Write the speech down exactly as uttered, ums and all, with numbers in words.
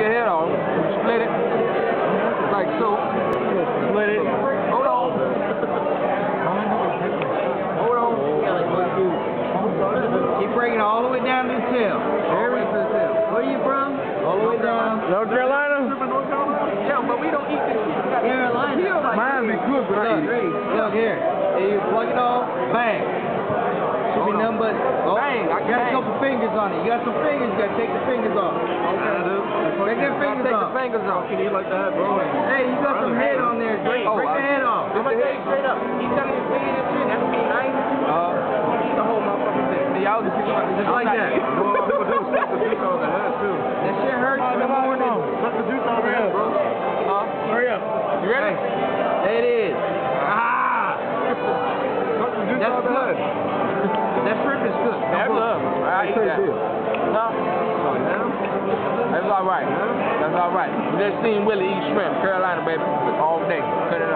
your head off. Split it. Like so. Split it. Hold on. Hold on. Keep bringing it all the way down to the tail. All the way to the tail. Where you from? All the way down. North Carolina? Yeah, but we don't eat this shit. Carolina. Mine be good, but I eat it. Look here. And you plug it off. Bang. Should be nothing but. Oh, bang. I got a bang. couple fingers on it. You got some fingers. You got to take the fingers off. Okay, dude. Take them fingers take off. the fingers off. Can you like that, bro? Hey, you got some head on there. Break, Oh, break I- the head off. I'm gonna tell you straight up. He's telling you big and shit. That's be nice. Uh, eat the whole motherfucking thing. See, y'all just Just like that. No, I'm gonna do suck the juice on the head too. That shit hurts in the morning. Suck the juice on the head, bro. Huh? Hurry up. You ready? There it is. Ah! Suck the juice That's on the good. head. That shrimp is good. That's good. I eat that. No? That's all right. That's all right. You just seen Willie eat shrimp, Carolina, baby, all day. Cut it